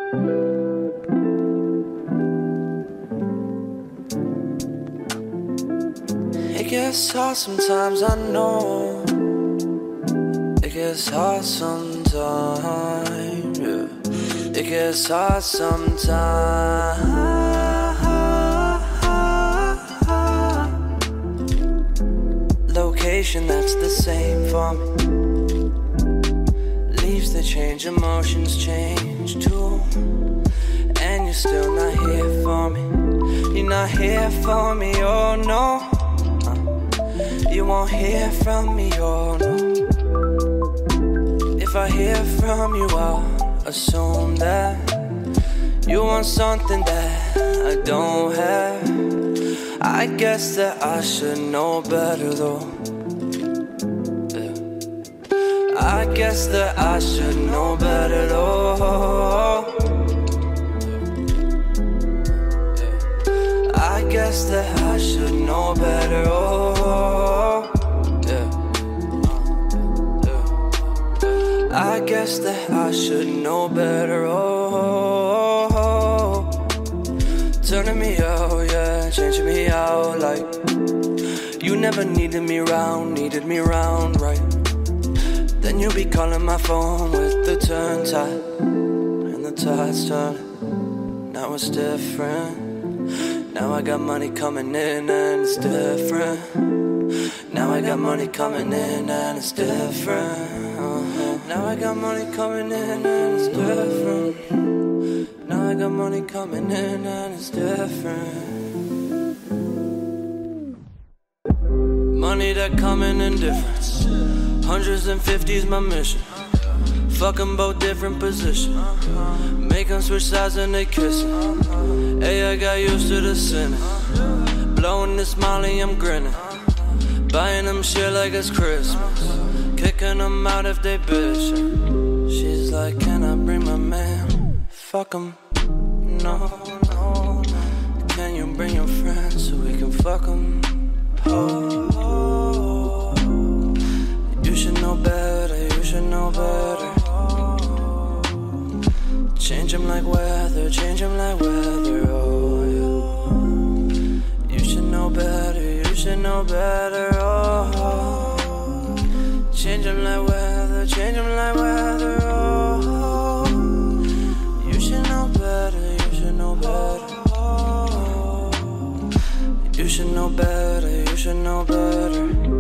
It gets hard sometimes, I know. It gets hard sometimes, yeah. It gets hard sometimes. Location that's the same for me. Leaves they change, emotions change too. And you're still not here for me. You're not here for me, oh no. You won't hear from me, oh no. If I hear from you, I'll assume that you want something that I don't have. I guess that I should know better though, yeah. I guess that I should know better though, yeah. I guess that I should know better, oh, yeah. I guess that I should know better, oh. Turning me out, yeah, changing me out like you never needed me round, right? Then you be calling my phone with the turn tide, and the tide's turning. Now it's different. Now I got money coming in and it's different. Now I got money coming in and it's different. Now I got money coming in and it's different. Now I got money coming in and it's different. Money that coming in difference. Hundreds and fifties my mission. Fuck 'em both different positions. Make 'em switch sides and they kissin'. Hey, I got used to the sinnin. Blowin this molly, I'm grinnin. Buying them shit like it's Christmas. Kicking them out if they bitchin'. She's like, can I bring my man? Fuck 'em. No, no. Can you bring your friends so we can fuck 'em? Oh, you should know better, you should know better. Change 'em like weather, change 'em like weather, oh yeah. You should know better, you should know better, oh. Change 'em like weather, change 'em like weather, oh. You should know better, you should know better. You should know better, you should know better.